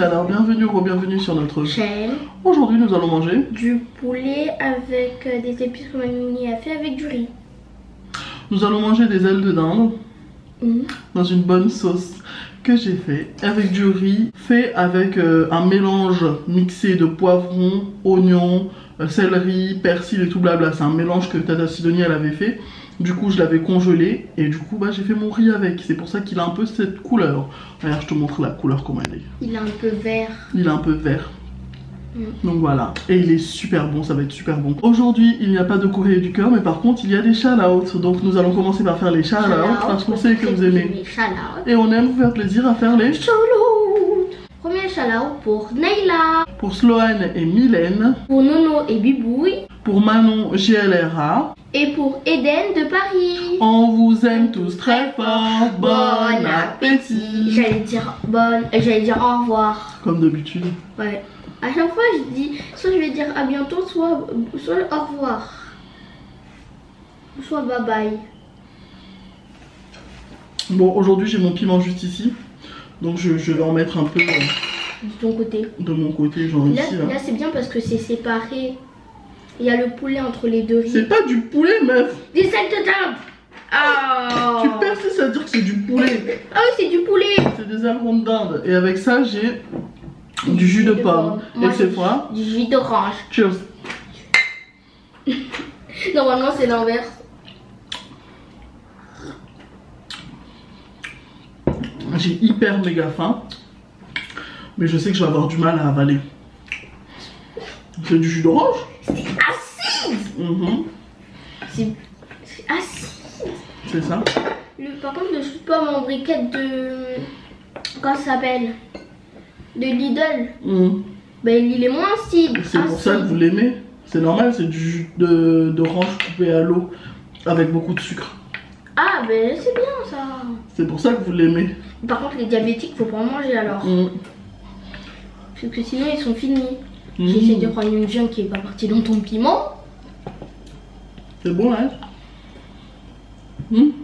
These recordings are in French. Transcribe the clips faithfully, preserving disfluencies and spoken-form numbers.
alors bienvenue ou bienvenue sur notre chaîne. Aujourd'hui nous allons manger du poulet avec euh, des épices que Mamie a fait avec du riz. Nous allons manger des ailes de dinde mmh. dans une bonne sauce que j'ai fait avec du riz fait avec euh, un mélange mixé de poivrons, oignons, euh, céleri, persil et tout blabla. C'est un mélange que Tata Sidonie elle avait fait. Du coup je l'avais congelé et du coup bah, j'ai fait mon riz avec. C'est pour ça qu'il a un peu cette couleur. Regarde, je te montre la couleur comment elle est. Il est un peu vert. Il est un peu vert. Mm. Donc voilà, et il est super bon, ça va être super bon. Aujourd'hui, il n'y a pas de courrier du cœur, mais par contre, il y a des shout-outs. Donc nous allons commencer par faire les shout-outs parce qu'on sait que vous aimez. Et on aime vous faire plaisir à faire les shout-outs. Premier shout-out pour Nayla, pour Sloane et Mylène, pour Nono et Bibouille, pour Manon G L R A et pour Eden de Paris. On vous aime tous très fort. Bon, bon appétit. J'allais dire bonne, j'allais dire au revoir. Comme d'habitude. Ouais. À chaque fois, je dis, soit je vais dire à bientôt, soit, soit au revoir, soit bye bye. Bon, aujourd'hui j'ai mon piment juste ici, donc je, je vais en mettre un peu euh, de ton côté. De mon côté, genre là, ici. Là, là c'est bien parce que c'est séparé. Il y a le poulet entre les deux riz. C'est pas du poulet, meuf. Des ailes de dinde. Oh. Tu persistes à dire que c'est du poulet. Ah oui, c'est du poulet. C'est des ailes de dinde. Et avec ça, j'ai du jus de, de pomme. pomme. Et cette fois, du jus d'orange. Cheers. Normalement, c'est l'inverse. J'ai hyper méga faim. Mais je sais que je vais avoir du mal à avaler. C'est du jus d'orange. C'est acide. Mmh. C'est acide. C'est ça. Le, par contre, le jus de pomme en briquette de... Comment ça s'appelle? De Lidl. Mmh. Ben, il est moins acide. C'est pour ça que vous l'aimez. C'est normal, c'est du jus d'orange coupé à l'eau avec beaucoup de sucre. Ah ben c'est bien ça. C'est pour ça que vous l'aimez. Par contre les diabétiques faut pas en manger alors. Mmh. Parce que sinon ils sont finis. Mmh. J'essaie de prendre une viande qui est pas partie dans ton piment. C'est bon hein. Mmh. Mmh.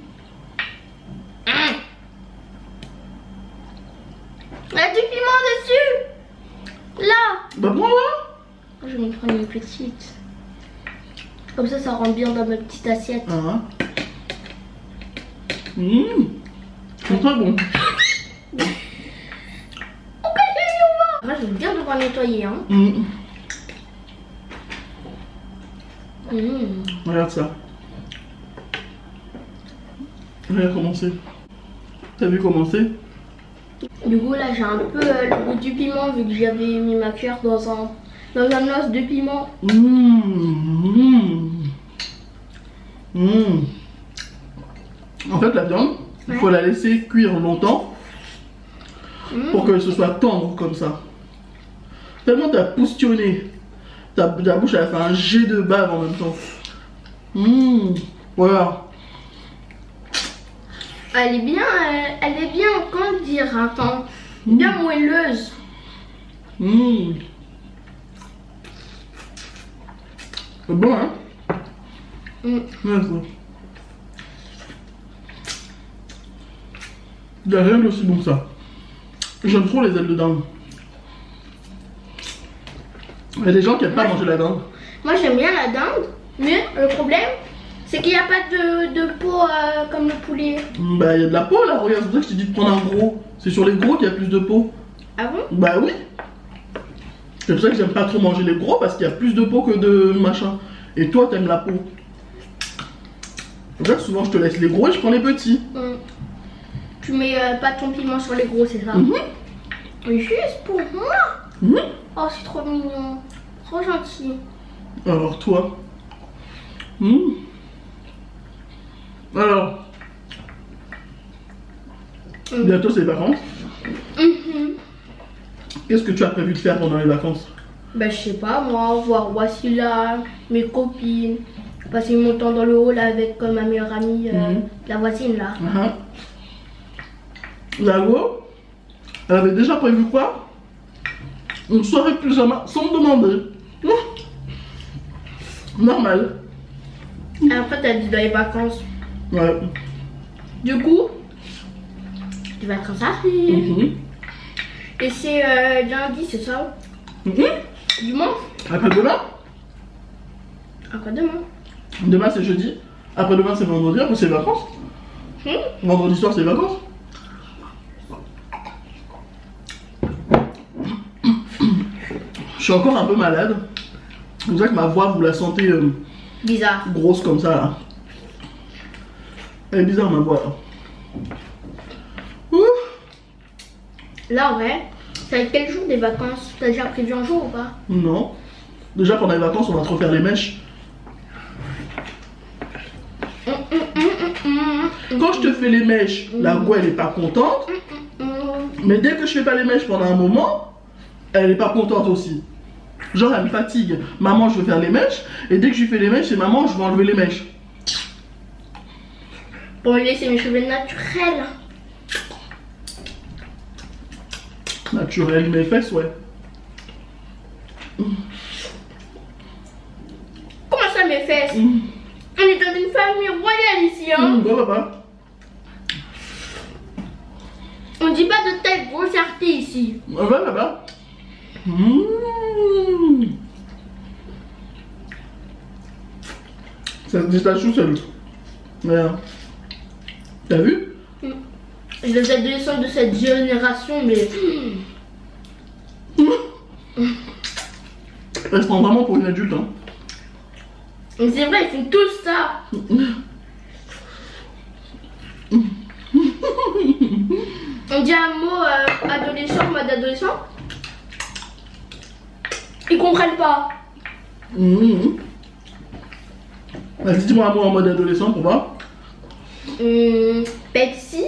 Il y a du piment dessus. Là. Bah bon là. Je vais me prendre une petite. Comme ça ça rentre bien dans ma petite assiette. Ah. Mmh. C'est très bon. Moi je vais bien devoir nettoyer hein. Mmh. Mmh. Regarde ça. Regarde comment c'est. T'as vu comment c'est? Du coup là j'ai un peu euh, le goût du piment vu que j'avais mis ma cuillère dans un dans un os de piment. Mmh. Mmh. Mmh. En fait la viande, il ouais. faut la laisser cuire longtemps mmh. pour que ce soit tendre comme ça. Tellement t'as poustionné, ta, ta bouche elle a fait un jet de bave en même temps. Mmh. Voilà. Elle est bien, elle, elle est bien, comment dire, attends, mmh. bien moelleuse. Mmh. C'est bon hein. Mmh. Ouais, il n'y a rien d'aussi bon que ça. J'aime trop les ailes de dinde. Il y a des gens qui n'aiment pas manger la dinde. Moi j'aime bien la dinde, mais le problème c'est qu'il n'y a pas de, de peau euh, comme le poulet. Bah il y a de la peau là, regarde, c'est pour ça que je t'ai dit de prendre un gros. C'est sur les gros qu'il y a plus de peau. Ah bon? Bah oui. C'est pour ça que j'aime pas trop manger les gros parce qu'il y a plus de peau que de machin. Et toi t'aimes la peau. Regarde, souvent je te laisse les gros et je prends les petits. Mmh. Tu mets euh, pas ton piment sur les gros, c'est ça? Mmh. Juste pour moi. Mmh. Oh, c'est trop mignon. Trop gentil. Alors, toi. Mmh. Alors. Mmh. Bientôt, c'est les vacances. Mmh. Qu'est-ce que tu as prévu de faire pendant les vacances? Ben, je sais pas, moi, voir voici là, mes copines. Passer mon temps dans le hall avec comme ma meilleure amie, euh, mmh. la voisine là. Uh-huh. La go, elle avait déjà prévu quoi? Une soirée de pyjama sans me demander. Mmh. Normal. Après t'as dit dans les vacances. Ouais. Du coup, tu vas être en Safari. Mmh. Et c'est euh, lundi, c'est ça? Mm-hmm. Dimanche? Après-demain? Après-demain. Demain c'est jeudi. Après-demain c'est vendredi, après c'est vacances. Hmm? Vendredi soir c'est vacances. Je suis encore un peu malade. C'est pour ça que ma voix, vous la sentez euh, bizarre. Grosse comme ça là. Elle est bizarre ma voix là. Ouh. Là ouais. Ça va être quel jour des vacances? T'as déjà prévu un jour ou pas? Non. Déjà pendant les vacances on va te refaire les mèches. Quand je te fais les mèches, la Go elle est pas contente. Mais dès que je fais pas les mèches pendant un moment, elle est pas contente aussi. Genre elle me fatigue. Maman je veux faire les mèches. Et dès que je lui fais les mèches, c'est maman je veux enlever les mèches. Pour lui laisser mes cheveux naturels. Naturel, mes fesses, ouais. Comment ça mes fesses? mmh. On est dans une famille royale ici, hein. Mmh, bah, bah. On dit pas de telle grossièreté ici. Bah, bah, bah. Mmh. Ça se détache tout seul. Ouais. T'as vu? mmh. Les adolescents de cette génération, mais... Mmh. Elle se prend vraiment pour une adulte, hein. C'est vrai, ils font tous ça. On dit un mot euh, adolescent, mode adolescent. Ils comprennent pas. Mmh. Vas-y, dis-moi un mot en mode adolescent pour voir. Mmh, Pepsi.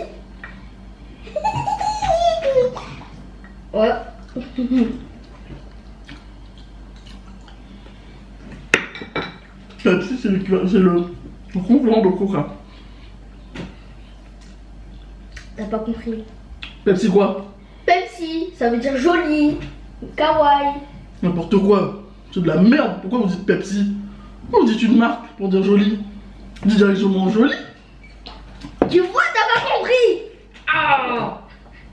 Ouais. Pepsi, c'est le, le concurrent de Coca. T'as pas compris. Pepsi quoi? Pepsi, ça veut dire joli, kawaii. N'importe quoi. C'est de la merde. Pourquoi vous dites Pepsi? Pourquoi vous dites une marque pour dire joli? Dis directement joli. Tu vois, t'as pas compris. Ah.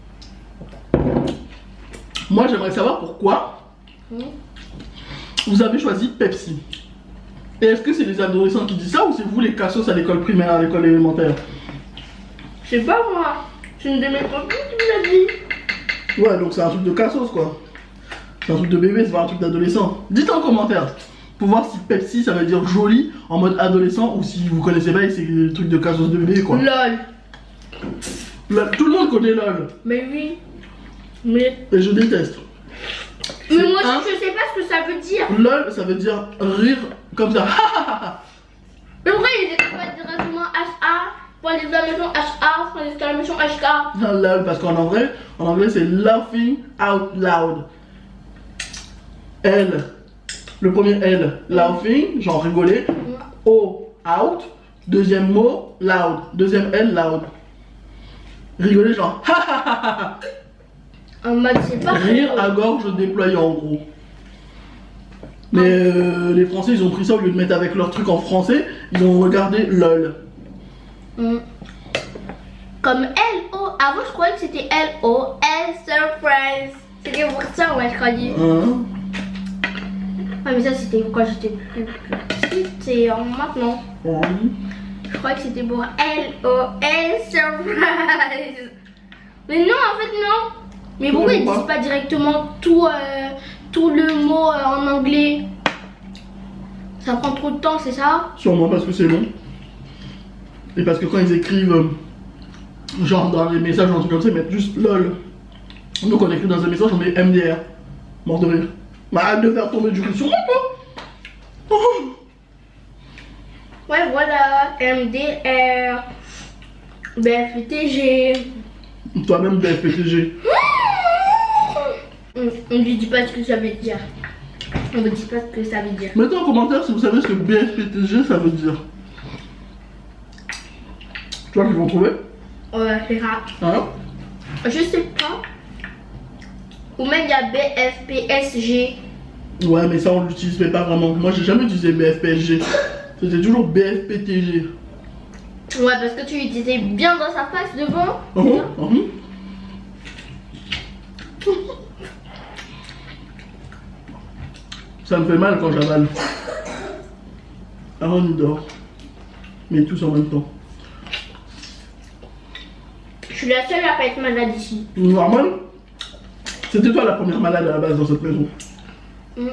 Moi, j'aimerais savoir pourquoi mmh. vous avez choisi Pepsi. Et est-ce que c'est les adolescents qui disent ça ou c'est vous les cassos à l'école primaire, à l'école élémentaire? Je sais pas moi. C'est une de mes copines qui me l'a dit. Ouais, donc c'est un truc de cassos quoi. C'est un truc de bébé, c'est pas un truc d'adolescent. Dites en commentaire pour voir si Pepsi ça veut dire joli en mode adolescent ou si vous connaissez pas et c'est des trucs de cassos de bébé quoi. LOL. LOL. Tout le monde connaît LOL. Mais oui. Mais... Et je déteste. Mais moi un... je sais pas ce que ça veut dire. LOL ça veut dire rire comme ça. Mais vrai il est pas directement H A. Pour les exclamations H A, pour les exclamations H K. Non, LOL, parce qu'en anglais, en anglais c'est laughing out loud. L, le premier L, laughing, genre rigoler. Mm. O, out, deuxième mot, loud. Deuxième L, loud. Rigoler, genre ha ha ha ha. En mode, c'est pas rire à gorge déployée en gros. Mais euh, les Français ils ont pris ça au lieu de mettre avec leur truc en français, ils ont regardé LOL. Mm. Comme L O, avant je croyais que c'était L O, L surprise. C'était pour ça ouais je croyais. Hein? Ah mais ça c'était quand j'étais plus petite, c'est maintenant. Hein? Je croyais que c'était pour L O, L surprise. Mais non en fait non. Mais pourquoi ils disent pas directement tout, euh, tout le mot euh, en anglais? Ça prend trop de temps c'est ça? Sûrement parce que c'est long. Et parce que quand ils écrivent, euh, genre dans les messages, un truc comme ça, ils mettent juste LOL. Donc on écrit dans un message, on met M D R. Mort de rire. Bah arrête de faire tomber du coup sur moi, quoi. Oh. Ouais, voilà. M D R. B F T G. Toi-même, B F T G. On ne lui dit pas ce que ça veut dire. On ne dit pas ce que ça veut dire. Mettez en commentaire si vous savez ce que B F T G ça veut dire. Tu vois qu'ils vont trouver? Ouais, c'est rare. Hein? Je sais pas. Ou même il y a B F P S G. Ouais, mais ça on l'utilise pas vraiment. Moi j'ai jamais utilisé B F P S G. C'était toujours B F P T G. Ouais, parce que tu l'utilisais bien dans sa face devant. Uh -huh, uh -huh. Ça me fait mal quand j'avale. Aaron dort. Mais tous en même temps. Je suis la seule à pas être malade ici. Normal. C'était toi la première malade à la base dans cette maison. Mm.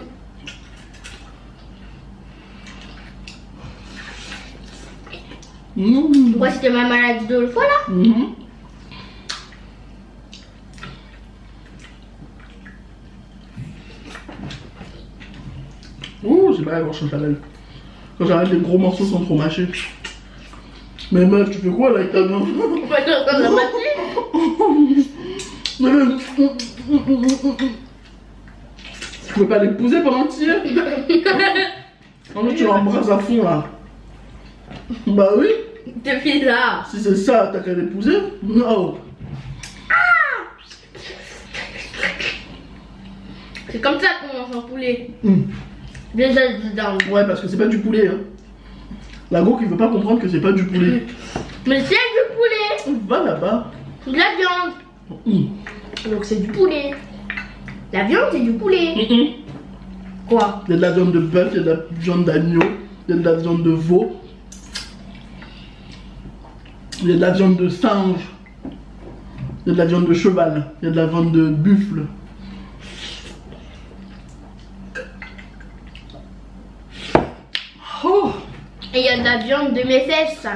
Mmh. Pourquoi c'était ma maladie de fois là? Mmh. Ouh, j'ai mal à la gorge quand j'avale. Quand j'arrête les gros morceaux sans trop mâcher. Mais meuf, tu fais quoi là avec ta main? Pourquoi tu es en train de la mâcher? Mais même... Tu pouvais pas l'épouser pendant que tu y es? En fait, tu l'embrasses à fond là. Bah oui. C'est bizarre. Si c'est ça, t'as qu'à l'épouser? Non. Ah, c'est comme ça qu'on mange un poulet. Mm. Déjà dedans. Ouais, parce que c'est pas du poulet. Hein. La go qui veut pas comprendre que c'est pas du poulet. Mm. Mais c'est du poulet. Va là-bas. C'est de la viande. Mm. Donc c'est du poulet. La viande, c'est du poulet. Mm -mm. Quoi? Il y a de la viande de bœuf, il y a de la viande d'agneau, il y a de la viande de veau. Il y a de la viande de singe, il y a de la viande de cheval, il y a de la viande de buffle. Oh. Et il y a de la viande de mes fesses.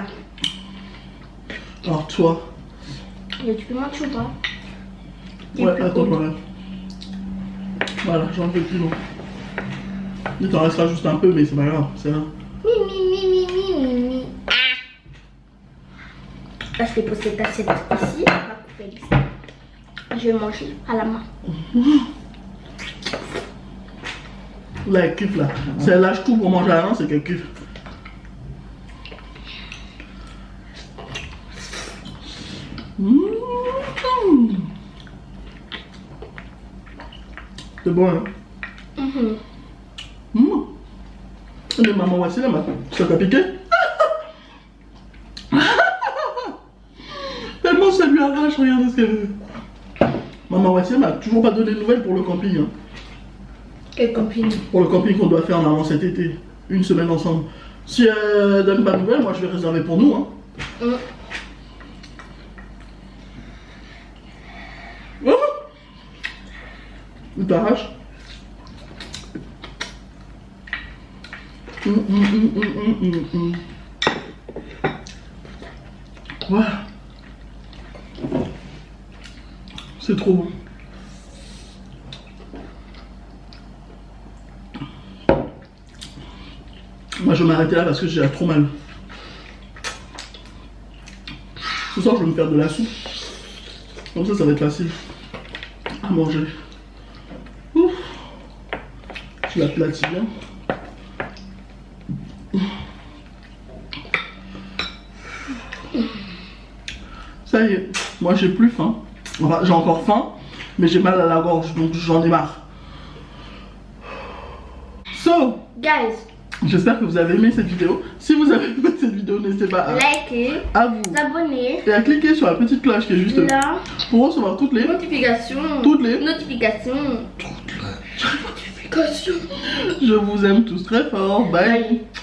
Alors toi. Et tu peux manger ou pas? Ouais, attends, voilà. Voilà, j'en fais plus long. Il t'en restera juste un peu, mais c'est pas grave, c'est là. Mi mi mi mi mi mi mi. Là, je vais poser cette assiette ici. On va couper ici. Je vais manger à la main. Là, elle kiffe là. Si elle lâche tout pour manger à la main, c'est qu'elle kiffe. Mmh. C'est bon, hein? Mmh. Mmh. Mais maman, voici là, ça t'a piqué? Tellement ça lui arrache, regardez ce qu'elle veut. Maman Wassem m'a toujours pas donné de nouvelles pour le camping. Hein. Quel camping? Pour le camping qu'on doit faire normalement cet été. Une semaine ensemble. Si elle donne pas de nouvelles, moi je vais réserver pour nous. Hein. Mm. Oh, il t'arrache. Mm, mm, mm, mm, mm, mm. Voilà. C'est trop bon. Moi je vais m'arrêter là parce que j'ai trop mal. Ce soir je vais me faire de la soupe. Comme ça ça va être facile à manger. Ouf. Je l'aplatis bien. Ça y est, moi j'ai plus faim. Enfin, j'ai encore faim, mais j'ai mal à la gorge, donc j'en ai marre. So, guys, j'espère que vous avez aimé cette vidéo. Si vous avez aimé cette vidéo, n'hésitez pas à liker, à vous abonner et à cliquer sur la petite cloche qui est juste là pour recevoir toutes les notifications. Toutes les notifications. Toutes les notifications. Je vous aime tous très fort. Bye. Bye.